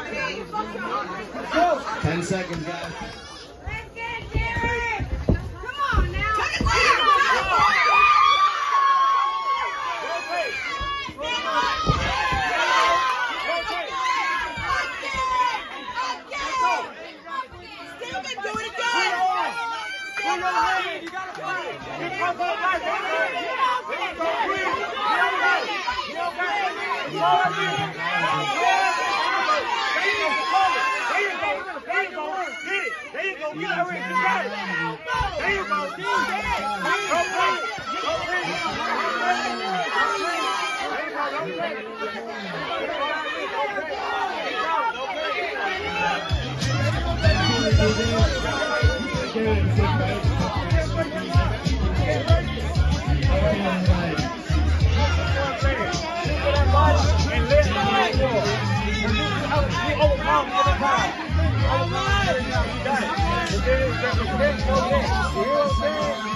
10 seconds, guys. Let's get Jerry. Come on now. Still can do it again. You gotta play. There you go. You got it. You got it. There you go. All right.